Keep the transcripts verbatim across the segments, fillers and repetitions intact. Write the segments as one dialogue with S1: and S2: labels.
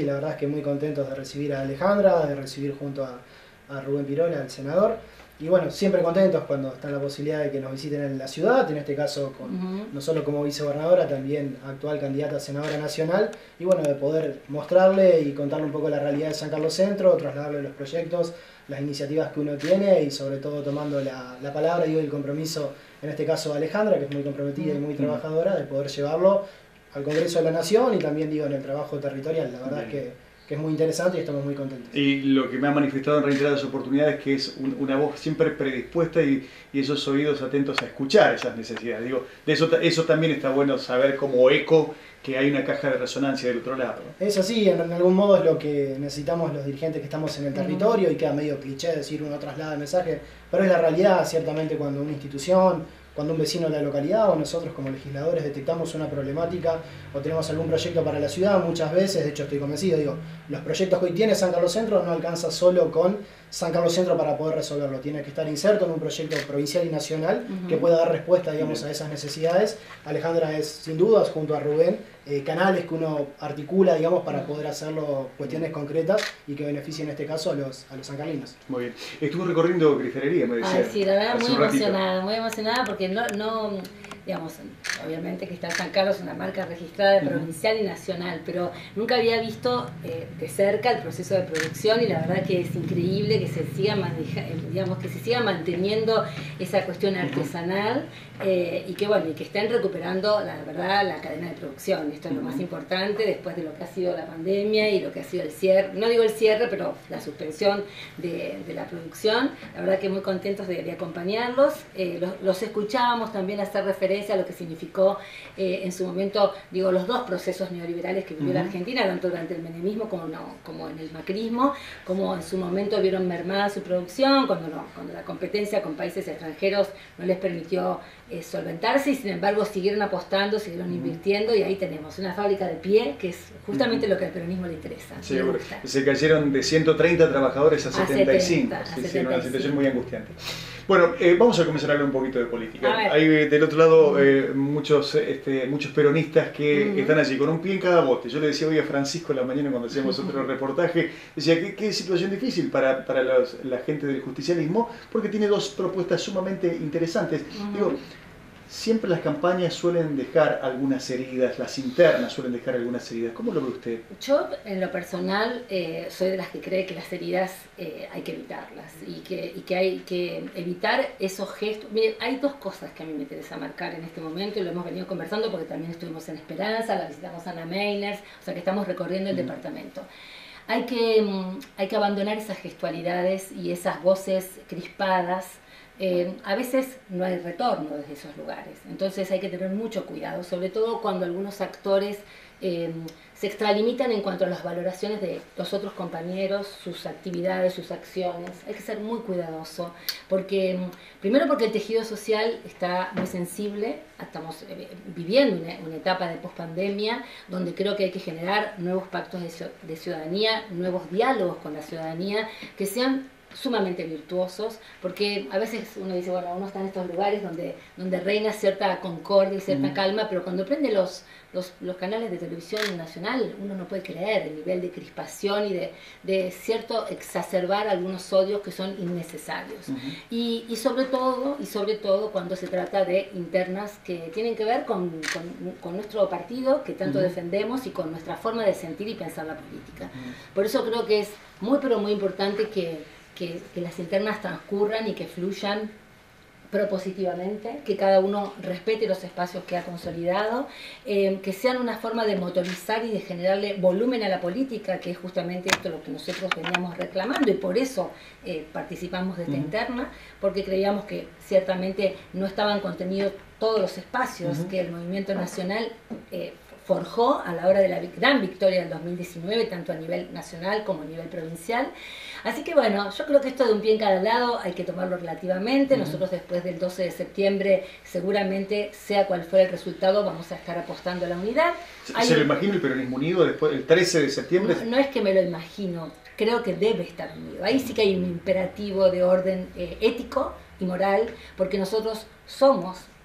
S1: la verdad es que muy contentos de recibir a Alejandra, de recibir junto a, a Rubén Pirola, el senador. Y bueno, siempre contentos cuando está la posibilidad de que nos visiten en la ciudad, en este caso con, uh-huh. no solo como vicegobernadora, también actual candidata a senadora nacional, y bueno, de poder mostrarle y contarle un poco la realidad de San Carlos Centro, trasladarle los proyectos, las iniciativas que uno tiene y sobre todo tomando la, la palabra y el compromiso, en este caso de Alejandra, que es muy comprometida uh-huh. y muy trabajadora, de poder llevarlo al Congreso de la Nación y también digo en el trabajo territorial. La verdad Bien. es que que es muy interesante y estamos muy contentos.
S2: Y lo que me ha manifestado en reiteradas oportunidades es que es un, una voz siempre predispuesta y, y esos oídos atentos a escuchar esas necesidades. Digo, de eso, eso también está bueno saber como eco que hay una caja de resonancia del otro lado.
S1: Es así, en, en algún modo es lo que necesitamos los dirigentes que estamos en el territorio, y queda medio cliché decir uno traslada el mensaje, pero es la realidad ciertamente cuando una institución, cuando un vecino de la localidad o nosotros como legisladores detectamos una problemática o tenemos algún proyecto para la ciudad, muchas veces, de hecho estoy convencido, digo, los proyectos que hoy tiene San Carlos Centro no alcanza solo con San Carlos Centro para poder resolverlo, tiene que estar inserto en un proyecto provincial y nacional uh-huh. que pueda dar respuesta, digamos, a esas necesidades. Alejandra es, sin dudas, junto a Rubén, eh, canales que uno articula, digamos, para poder hacerlo cuestiones concretas y que beneficien en este caso a los, a los sancarlinos.
S2: Muy bien. Estuvo recorriendo cristalería, me decía.
S3: Ay, sí, la verdad, muy emocionada, muy emocionada porque no... no digamos, obviamente que está San Carlos, una marca registrada provincial y nacional, pero nunca había visto eh, de cerca el proceso de producción y la verdad que es increíble que se siga maneja, digamos, que se siga manteniendo esa cuestión artesanal eh, y que bueno, y que estén recuperando la verdad la cadena de producción. Esto es lo más importante después de lo que ha sido la pandemia y lo que ha sido el cierre, no digo el cierre, pero la suspensión de, de la producción. La verdad que muy contentos de, de acompañarlos. Eh, los, los escuchábamos también hacer referencia a lo que significó eh, en su momento, digo, los dos procesos neoliberales que vivió uh-huh. la Argentina, tanto durante el menemismo como, no, como en el macrismo, como en su momento vieron mermada su producción, cuando, no, cuando la competencia con países extranjeros no les permitió eh, solventarse y sin embargo siguieron apostando, siguieron uh-huh. invirtiendo y ahí tenemos una fábrica de pie que es justamente uh-huh. lo que al peronismo le interesa.
S2: Sí, le se cayeron de ciento treinta trabajadores a, a setenta y cinco,
S3: setenta, a
S2: sí,
S3: setenta y cinco.
S2: Sí, una situación muy angustiante. Bueno, eh, vamos a comenzar a hablar un poquito de política. Hay del otro lado eh, muchos, este, muchos peronistas que uh-huh. están allí con un pie en cada bote. Yo le decía hoy a Francisco en la mañana cuando hacíamos otro reportaje, decía que qué situación difícil para, para los, la gente del justicialismo, porque tiene dos propuestas sumamente interesantes. Uh-huh. Digo, siempre las campañas suelen dejar algunas heridas, las internas suelen dejar algunas heridas. ¿Cómo lo ve usted?
S3: Yo, en lo personal, eh, soy de las que cree que las heridas eh, hay que evitarlas y que, y que hay que evitar esos gestos. Miren, hay dos cosas que a mí me interesa marcar en este momento y lo hemos venido conversando porque también estuvimos en Esperanza, la visitamos a Ana Meiners, o sea que estamos recorriendo el mm. departamento. Hay que, hay que abandonar esas gestualidades y esas voces crispadas. Eh, a veces no hay retorno desde esos lugares, entonces hay que tener mucho cuidado, sobre todo cuando algunos actores eh, se extralimitan en cuanto a las valoraciones de los otros compañeros, sus actividades, sus acciones. Hay que ser muy cuidadoso, porque primero porque el tejido social está muy sensible, estamos eh, viviendo una, una etapa de pospandemia donde creo que hay que generar nuevos pactos de, de ciudadanía, nuevos diálogos con la ciudadanía que sean sumamente virtuosos, porque a veces uno dice, bueno, uno está en estos lugares donde, donde reina cierta concordia y cierta mm. calma, pero cuando prende los, los, los canales de televisión nacional, uno no puede creer el nivel de crispación y de, de cierto exacerbar algunos odios que son innecesarios. Uh-huh. y, y sobre todo, y sobre todo cuando se trata de internas que tienen que ver con, con, con nuestro partido, que tanto uh-huh. defendemos, y con nuestra forma de sentir y pensar la política. Uh-huh. Por eso creo que es muy, pero muy importante que Que, que las internas transcurran y que fluyan propositivamente, que cada uno respete los espacios que ha consolidado, eh, que sean una forma de motorizar y de generarle volumen a la política, que es justamente esto lo que nosotros veníamos reclamando, y por eso eh, participamos de esta uh-huh. interna, porque creíamos que ciertamente no estaban contenidos todos los espacios uh-huh. que el movimiento nacional eh, forjó a la hora de la gran victoria del dos mil diecinueve, tanto a nivel nacional como a nivel provincial. Así que bueno, yo creo que esto de un pie en cada lado hay que tomarlo relativamente. Uh-huh. Nosotros después del doce de septiembre, seguramente, sea cual fuera el resultado, vamos a estar apostando a la unidad.
S2: ¿Se,
S3: hay...
S2: ¿se lo imagina el peronismo unido después del trece de septiembre?
S3: No, no es que me lo imagino, creo que debe estar unido. Ahí sí que hay un imperativo de orden eh, ético y moral, porque nosotros somos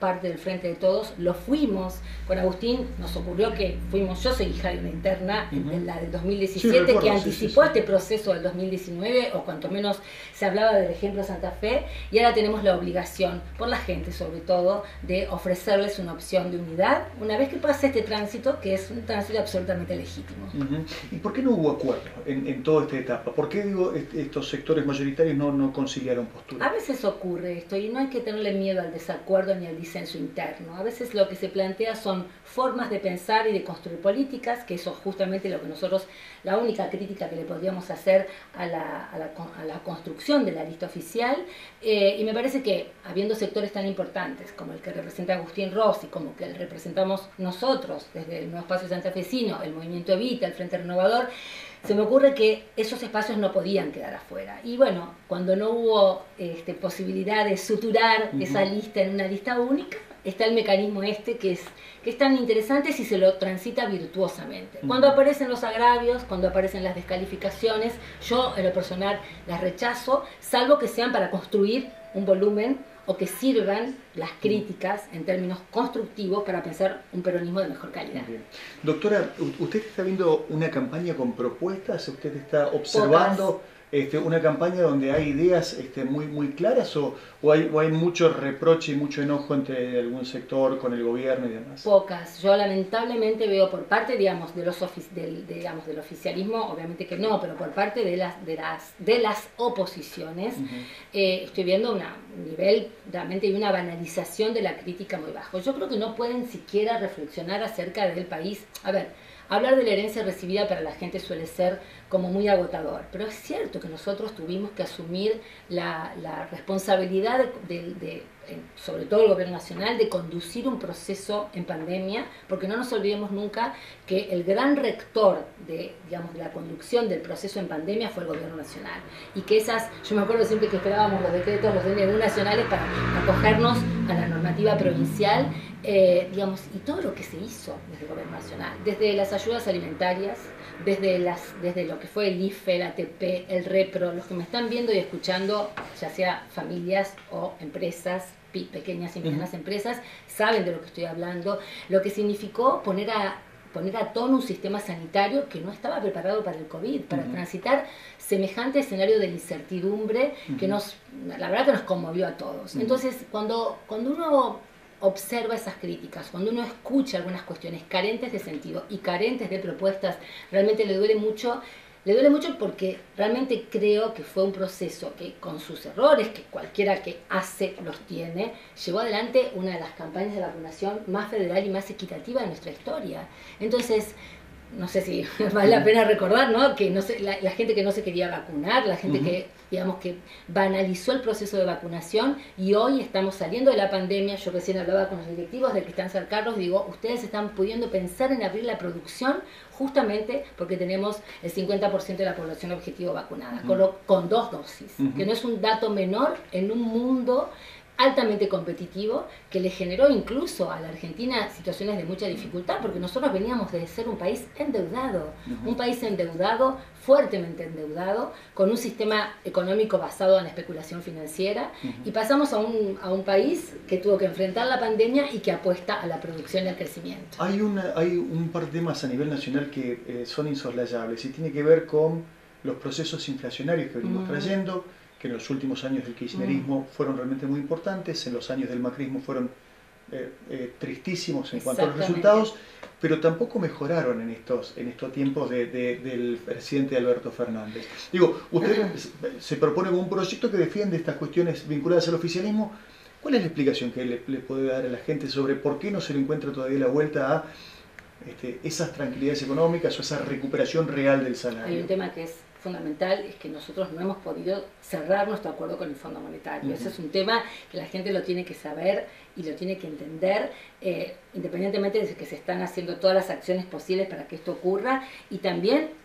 S3: parte del Frente de Todos, lo fuimos. Con Agustín nos ocurrió que fuimos, yo soy hija de una interna, uh-huh. en la del dos mil diecisiete, sí, recuerdo, que anticipó sí, sí, sí. este proceso del dos mil diecinueve, o cuanto menos se hablaba del ejemplo Santa Fe, y ahora tenemos la obligación, por la gente sobre todo, de ofrecerles una opción de unidad, una vez que pase este tránsito, que es un tránsito absolutamente legítimo.
S2: Uh-huh. ¿Y por qué no hubo acuerdo en, en toda esta etapa? ¿Por qué, digo, estos sectores mayoritarios no, no conciliaron postura?
S3: A veces ocurre esto, y no hay que tenerle miedo al desacuerdo ni al disenso interno. A veces lo que se plantea son formas de pensar y de construir políticas, que eso es justamente lo que nosotros, la única crítica que le podríamos hacer a la, a la, a la construcción de la lista oficial, eh, y me parece que habiendo sectores tan importantes como el que representa Agustín Rossi, como que representamos nosotros desde el Nuevo Espacio Santafesino, el Movimiento Evita, el Frente Renovador, se me ocurre que esos espacios no podían quedar afuera. Y bueno, cuando no hubo este, posibilidad de suturar uh-huh. esa lista en una lista única, está el mecanismo este que es, que es tan interesante si se lo transita virtuosamente. Uh-huh. Cuando aparecen los agravios, cuando aparecen las descalificaciones, yo en lo personal las rechazo, salvo que sean para construir un volumen o que sirvan las críticas en términos constructivos para pensar un peronismo de mejor calidad.
S2: Bien. Doctora, ¿usted está viendo una campaña con propuestas? ¿Usted está observando este, una campaña donde hay ideas este, muy, muy claras o, o, hay, o hay mucho reproche y mucho enojo entre algún sector con el gobierno y demás?
S3: Pocas. Yo lamentablemente veo por parte, digamos, de los ofici del, de, digamos, del oficialismo, obviamente que no, pero por parte de las, de las, de las oposiciones, uh-huh. eh, estoy viendo una, un nivel realmente y una banalización de la crítica muy bajo. Yo creo que no pueden siquiera reflexionar acerca del país. A ver, hablar de la herencia recibida para la gente suele ser como muy agotador, pero es cierto que nosotros tuvimos que asumir la, la responsabilidad, de, de, de, sobre todo el gobierno nacional, de conducir un proceso en pandemia, porque no nos olvidemos nunca que el gran rector de, digamos, de la conducción del proceso en pandemia fue el gobierno nacional, y que esas, yo me acuerdo siempre que esperábamos los decretos, los D N U nacionales para acogernos a la normativa provincial, eh, digamos, y todo lo que se hizo desde el gobierno nacional, desde las ayudas alimentarias, desde, las, desde lo que fue el I F E, el A T P, el REPRO, los que me están viendo y escuchando, ya sea familias o empresas, pequeñas y medianas uh-huh. empresas, saben de lo que estoy hablando, lo que significó poner a, poner a tono un sistema sanitario que no estaba preparado para el COVID, para uh-huh. transitar semejante escenario de incertidumbre uh-huh. que nos, la verdad que nos conmovió a todos. Uh-huh. Entonces, cuando, cuando uno observa esas críticas, cuando uno escucha algunas cuestiones carentes de sentido y carentes de propuestas, realmente le duele mucho, le duele mucho porque realmente creo que fue un proceso que, con sus errores, que cualquiera que hace los tiene, llevó adelante una de las campañas de vacunación más federal y más equitativa de nuestra historia. Entonces, no sé si vale la pena recordar, ¿no? Que no se, la, la gente que no se quería vacunar, la gente uh-huh. que, digamos, que banalizó el proceso de vacunación, y hoy estamos saliendo de la pandemia. Yo recién hablaba con los directivos del Cristán San Carlos, digo, ustedes están pudiendo pensar en abrir la producción justamente porque tenemos el cincuenta por ciento de la población objetivo vacunada, uh-huh. con, lo, con dos dosis, uh-huh. que no es un dato menor en un mundo altamente competitivo que le generó incluso a la Argentina situaciones de mucha dificultad, porque nosotros veníamos de ser un país endeudado, uh-huh. un país endeudado, fuertemente endeudado, con un sistema económico basado en la especulación financiera, uh-huh. y pasamos a un, a un país que tuvo que enfrentar la pandemia y que apuesta a la producción y al crecimiento.
S2: Hay, una, hay un par de temas a nivel nacional que eh, son insoslayables y tiene que ver con los procesos inflacionarios que venimos uh-huh. trayendo, que en los últimos años del kirchnerismo mm. fueron realmente muy importantes, en los años del macrismo fueron eh, eh, tristísimos en cuanto a los resultados, pero tampoco mejoraron en estos, en estos tiempos de, de, del presidente Alberto Fernández. Digo, usted se propone un proyecto que defiende estas cuestiones vinculadas al oficialismo. ¿Cuál es la explicación que le, le puede dar a la gente sobre por qué no se le encuentra todavía la vuelta a este, esas tranquilidades económicas o esa recuperación real del salario?
S3: Hay un tema que es fundamental, es que nosotros no hemos podido cerrar nuestro acuerdo con el Fondo Monetario. Uh-huh. Ese es un tema que la gente lo tiene que saber y lo tiene que entender, eh, independientemente de que se están haciendo todas las acciones posibles para que esto ocurra, y también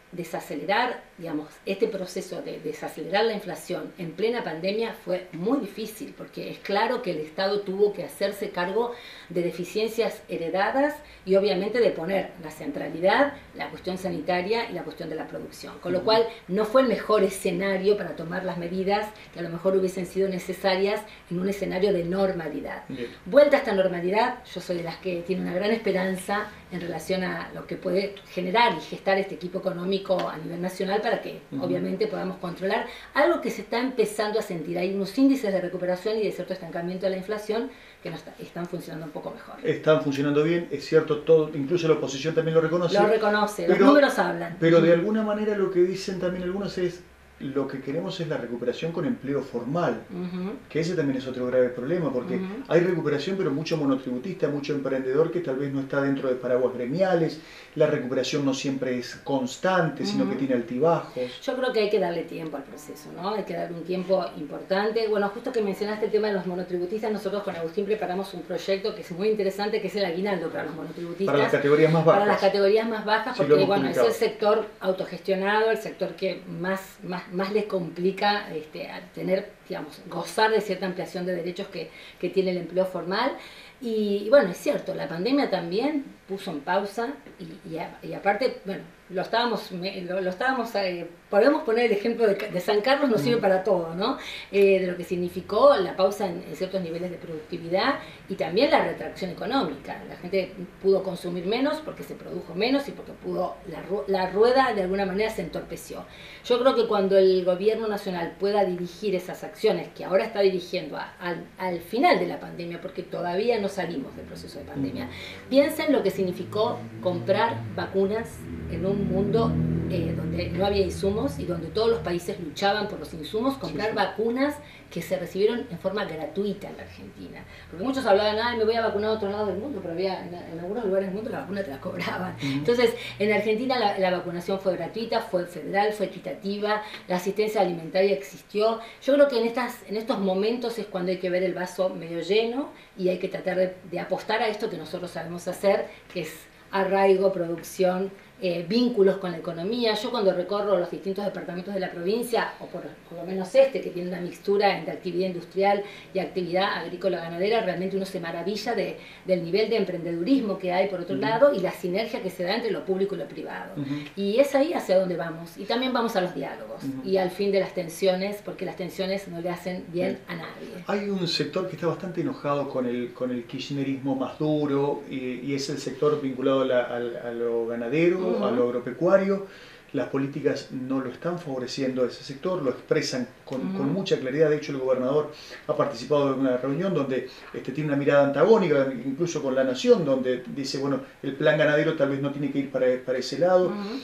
S3: desacelerar, digamos, este proceso de desacelerar la inflación en plena pandemia fue muy difícil, porque es claro que el Estado tuvo que hacerse cargo de deficiencias heredadas y obviamente de poner la centralidad, la cuestión sanitaria y la cuestión de la producción, con lo cual no fue el mejor escenario para tomar las medidas que a lo mejor hubiesen sido necesarias en un escenario de normalidad. Bien. Vuelta a esta normalidad, yo soy de las que tiene una gran esperanza en relación a lo que puede generar y gestar este equipo económico a nivel nacional para que uh-huh. obviamente podamos controlar algo que se está empezando a sentir. Hay unos índices de recuperación y de cierto estancamiento de la inflación que no está, están funcionando un poco mejor.
S2: Están funcionando bien, es cierto, todo, incluso la oposición también lo reconoce.
S3: Lo reconoce,
S2: pero,
S3: los números hablan.
S2: Pero de alguna manera lo que dicen también algunos es lo que queremos es la recuperación con empleo formal, uh-huh. que ese también es otro grave problema, porque uh-huh. hay recuperación pero mucho monotributista, mucho emprendedor que tal vez no está dentro de paraguas gremiales, la recuperación no siempre es constante, uh-huh. sino que tiene altibajos.
S3: Yo creo que hay que darle tiempo al proceso, ¿no? Hay que darle un tiempo importante. Bueno, justo que mencionaste el tema de los monotributistas, nosotros con Agustín preparamos un proyecto que es muy interesante, que es el aguinaldo para los monotributistas.
S2: Para las categorías más bajas.
S3: Para las categorías más bajas, porque sí, bueno, es el sector autogestionado, el sector que más, más más les complica este, tener, digamos, gozar de cierta ampliación de derechos que, que tiene el empleo formal. Y, y bueno, es cierto, la pandemia también puso en pausa y, y, a, y aparte, bueno, lo estábamos, lo, lo estábamos eh, podemos poner el ejemplo de, de San Carlos, nos sirve para todo, ¿no? Eh, de lo que significó la pausa en, en ciertos niveles de productividad y también la retracción económica. La gente pudo consumir menos porque se produjo menos y porque pudo la, la rueda de alguna manera se entorpeció. Yo creo que cuando el gobierno nacional pueda dirigir esas acciones que ahora está dirigiendo a, al, al final de la pandemia, porque todavía no salimos del proceso de pandemia, piensen lo que significó comprar vacunas en un mundo eh, donde no había insumos y donde todos los países luchaban por los insumos, comprar sí, sí. vacunas que se recibieron en forma gratuita en la Argentina. Porque muchos hablaban, ah, me voy a vacunar a otro lado del mundo, pero había en, en algunos lugares del mundo la vacuna te la cobraban. Uh-huh. Entonces, en Argentina la, la vacunación fue gratuita, fue federal, fue equitativa, la asistencia alimentaria existió. Yo creo que en, estas, en estos momentos es cuando hay que ver el vaso medio lleno y hay que tratar de, de apostar a esto que nosotros sabemos hacer, que es arraigo, producción, eh, vínculos con la economía. Yo cuando recorro los distintos departamentos de la provincia, o por, por lo menos este, que tiene una mixtura entre actividad industrial y actividad agrícola-ganadera, realmente uno se maravilla de, del nivel de emprendedurismo que hay por otro uh-huh. lado y la sinergia que se da entre lo público y lo privado. Uh-huh. Y es ahí hacia donde vamos. Y también vamos a los diálogos uh-huh. y al fin de las tensiones, porque las tensiones no le hacen bien uh-huh. a nadie.
S2: Hay un sector que está bastante enojado con el, con el kirchnerismo más duro y, y es el sector vinculado a, la, a, a lo ganadero, uh-huh. a lo agropecuario. Las políticas no lo están favoreciendo a ese sector, lo expresan con, uh-huh. con mucha claridad. De hecho, el gobernador ha participado en una reunión donde este, tiene una mirada antagónica, incluso con La Nación, donde dice, bueno, el plan ganadero tal vez no tiene que ir para, para ese lado. Uh-huh.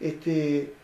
S2: este,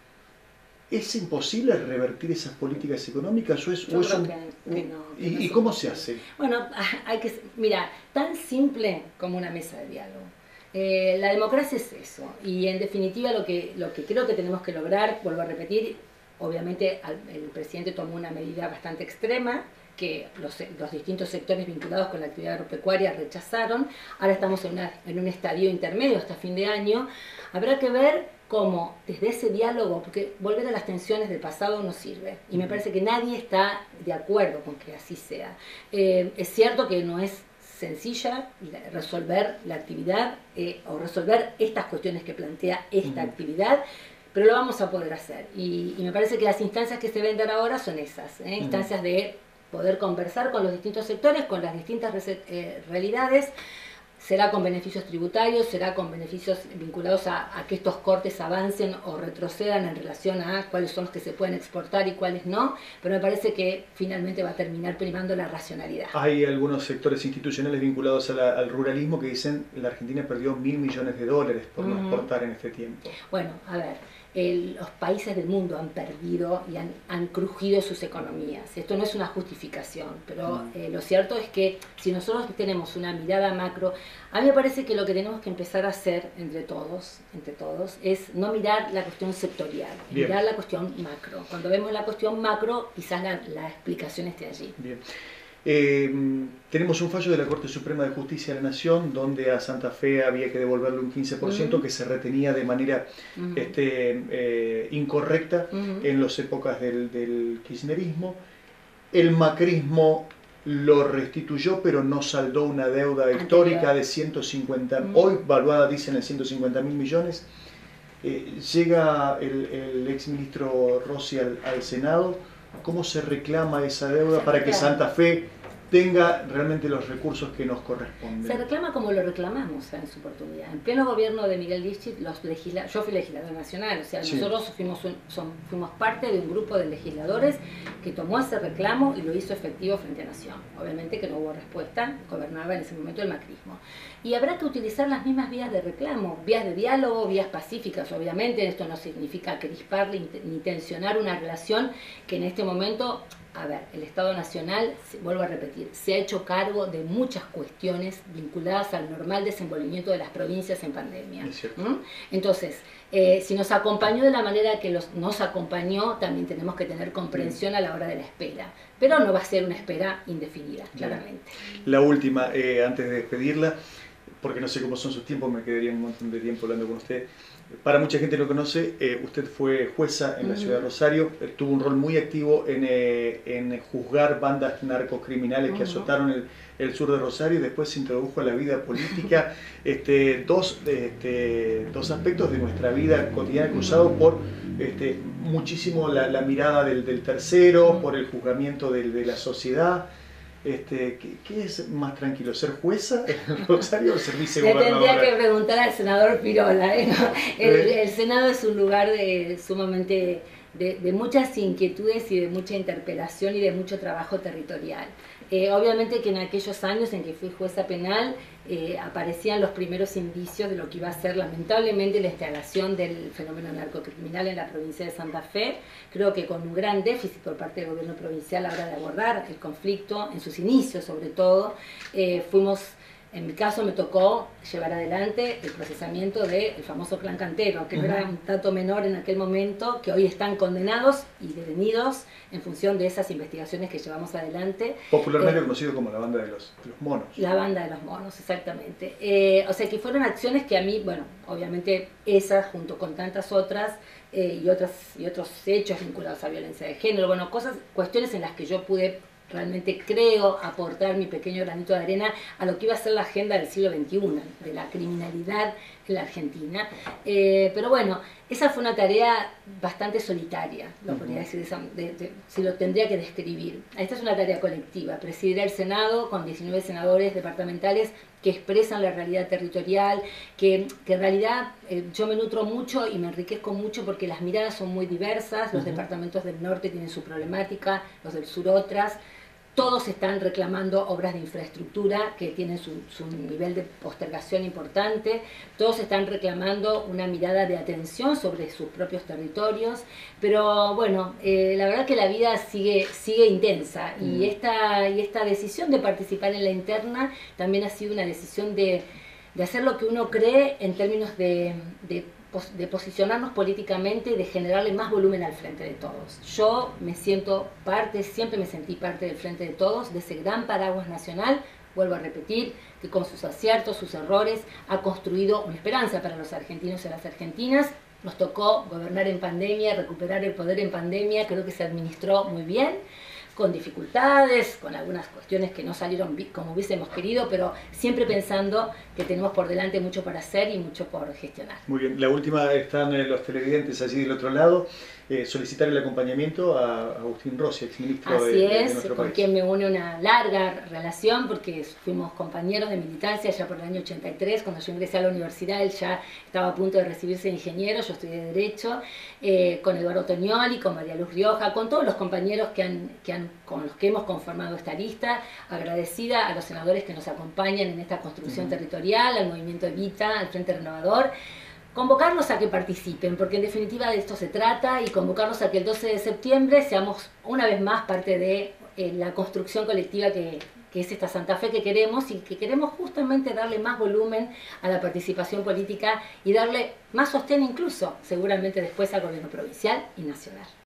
S2: ¿Es imposible revertir esas políticas económicas? ¿O es,
S3: Yo
S2: o es
S3: creo
S2: un,
S3: que, que no, que
S2: ¿Y,
S3: no
S2: ¿y cómo se hace?
S3: Bueno, hay que, mira, tan simple como una mesa de diálogo. Eh, la democracia es eso, y en definitiva lo que, lo que creo que tenemos que lograr, vuelvo a repetir, obviamente al, el presidente tomó una medida bastante extrema, que los, los distintos sectores vinculados con la actividad agropecuaria rechazaron. Ahora estamos en, una, en un estadio intermedio hasta fin de año. Habrá que ver cómo desde ese diálogo, porque volver a las tensiones del pasado no sirve, y me parece que nadie está de acuerdo con que así sea. Eh, es cierto que no es sencilla resolver la actividad eh, o resolver estas cuestiones que plantea esta uh-huh. actividad, pero lo vamos a poder hacer. Y, y me parece que las instancias que se ven dar ahora son esas, ¿eh? instancias uh-huh. de poder conversar con los distintos sectores, con las distintas eh, realidades. Será con beneficios tributarios, será con beneficios vinculados a, a que estos cortes avancen o retrocedan en relación a cuáles son los que se pueden exportar y cuáles no, pero me parece que finalmente va a terminar primando la racionalidad.
S2: Hay algunos sectores institucionales vinculados a la, al ruralismo que dicen que la Argentina perdió mil millones de dólares por uh-huh. no exportar en este tiempo.
S3: Bueno, a ver, el, los países del mundo han perdido y han, han crujido sus economías. Esto no es una justificación, pero uh-huh. eh, lo cierto es que si nosotros tenemos una mirada macro, a mí me parece que lo que tenemos que empezar a hacer entre todos, entre todos, es no mirar la cuestión sectorial,
S2: Bien.
S3: mirar la cuestión macro. Cuando vemos la cuestión macro, quizás la, la explicación esté allí.
S2: Bien. Eh, tenemos un fallo de la Corte Suprema de Justicia de la Nación donde a Santa Fe había que devolverle un quince por ciento uh-huh. que se retenía de manera uh-huh. este, eh, incorrecta uh-huh. en las épocas del, del kirchnerismo. El macrismo lo restituyó, pero no saldó una deuda histórica de ciento cincuenta, uh-huh. hoy valuada dicen en ciento cincuenta mil millones. Eh, llega el, el exministro Rossi al, al Senado. ¿Cómo se reclama esa deuda para que Santa Fe tenga realmente los recursos que nos corresponden?
S3: Se reclama como lo reclamamos en su oportunidad. En pleno gobierno de Miguel Lichit, los legisla yo fui legislador nacional, o sea, sí. nosotros fuimos, un, son, fuimos parte de un grupo de legisladores que tomó ese reclamo y lo hizo efectivo frente a Nación. Obviamente que no hubo respuesta, gobernaba en ese momento el macrismo. Y habrá que utilizar las mismas vías de reclamo, vías de diálogo, vías pacíficas, obviamente. Esto no significa crispar ni tensionar una relación que en este momento... A ver, el Estado Nacional, vuelvo a repetir, se ha hecho cargo de muchas cuestiones vinculadas al normal desenvolvimiento de las provincias en pandemia. ¿Mm? Entonces, eh, si nos acompañó de la manera que los, nos acompañó, también tenemos que tener comprensión a la hora de la espera. Pero no va a ser una espera indefinida, claramente.
S2: La última, eh, antes de despedirla, porque no sé cómo son sus tiempos, me quedaría un montón de tiempo hablando con usted. Para mucha gente lo conoce, eh, usted fue jueza en la uh-huh. ciudad de Rosario, eh, tuvo un rol muy activo en, eh, en juzgar bandas narcocriminales uh-huh. que azotaron el, el sur de Rosario y después se introdujo a la vida política. este, dos, este, dos aspectos de nuestra vida cotidiana cruzados por este, muchísimo la, la mirada del, del tercero, uh-huh. por el juzgamiento de, de la sociedad. Este, ¿qué, ¿Qué es más tranquilo? ¿Ser jueza en Rosario o ser vicegobernadora?
S3: Le tendría que preguntar al senador Pirola. ¿eh? El, ¿Eh? el Senado es un lugar de, sumamente de, de muchas inquietudes y de mucha interpelación y de mucho trabajo territorial. Eh, obviamente que en aquellos años en que fui jueza penal eh, aparecían los primeros indicios de lo que iba a ser lamentablemente la instalación del fenómeno narcocriminal en la provincia de Santa Fe. Creo que con un gran déficit por parte del gobierno provincial a la hora de abordar el conflicto, en sus inicios sobre todo, eh, fuimos... En mi caso me tocó llevar adelante el procesamiento del famoso clan Cantero, que uh-huh. no era un tanto menor en aquel momento, que hoy están condenados y detenidos en función de esas investigaciones que llevamos adelante.
S2: Popularmente eh, conocido como la banda de los, de los monos.
S3: La banda de los monos, exactamente. Eh, o sea que fueron acciones que a mí, bueno, obviamente esas junto con tantas otras eh, y, otras, y otros hechos vinculados a violencia de género, bueno, cosas, cuestiones en las que yo pude... Realmente creo aportar mi pequeño granito de arena a lo que iba a ser la agenda del siglo veintiuno, de la criminalidad en la Argentina. Eh, pero bueno, esa fue una tarea bastante solitaria, lo podría decir, de, de, si lo tendría que describir. Esta es una tarea colectiva, presidir el Senado con diecinueve senadores departamentales que expresan la realidad territorial, que, que en realidad eh, yo me nutro mucho y me enriquezco mucho porque las miradas son muy diversas, los uh-huh. departamentos del norte tienen su problemática, los del sur otras. Todos están reclamando obras de infraestructura que tienen su, su nivel de postergación importante, todos están reclamando una mirada de atención sobre sus propios territorios, pero bueno, eh, la verdad que la vida sigue, sigue intensa y, mm. esta, y esta decisión de participar en la interna también ha sido una decisión de, de hacer lo que uno cree en términos de, de de posicionarnos políticamente y de generarle más volumen al Frente de Todos. Yo me siento parte, siempre me sentí parte del Frente de Todos, de ese gran paraguas nacional, vuelvo a repetir, que con sus aciertos, sus errores, ha construido una esperanza para los argentinos y las argentinas. Nos tocó gobernar en pandemia, recuperar el poder en pandemia, creo que se administró muy bien, con dificultades, con algunas cuestiones que no salieron como hubiésemos querido, pero siempre pensando que tenemos por delante mucho para hacer y mucho por gestionar.
S2: Muy bien, la última están los televidentes allí del otro lado. Eh, solicitar el acompañamiento a Agustín Rossi, exministro de, de nuestro país. Así es, con quien
S3: me une una larga relación, porque fuimos compañeros de militancia ya por el año ochenta y tres, cuando yo ingresé a la universidad, él ya estaba a punto de recibirse de ingeniero, yo estudié Derecho, eh, con Eduardo Tognoli, con María Luz Rioja, con todos los compañeros que han, que han, con los que hemos conformado esta lista, agradecida a los senadores que nos acompañan en esta construcción uh-huh. territorial, al movimiento Evita, al Frente Renovador, convocarlos a que participen, porque en definitiva de esto se trata, y convocarlos a que el doce de septiembre seamos una vez más parte de eh, la construcción colectiva que, que es esta Santa Fe que queremos, y que queremos justamente darle más volumen a la participación política y darle más sostén incluso, seguramente después al gobierno provincial y nacional.